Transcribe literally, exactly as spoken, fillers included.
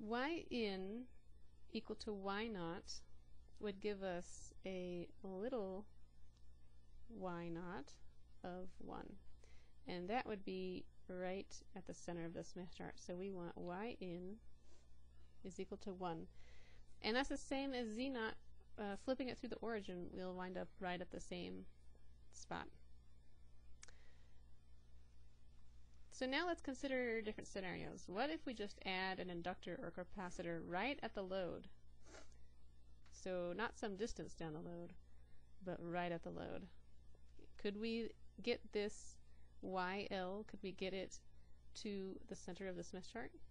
y in equal to y naught would give us a little y naught of one. And that would be right at the center of the Smith chart. So we want y in is equal to one. And that's the same as z naught. Uh, flipping it through the origin, we'll wind up right at the same spot. So now let's consider different scenarios. What if we just add an inductor or capacitor right at the load? So not some distance down the load, but right at the load. Could we get this Y L, could we get it to the center of the Smith chart?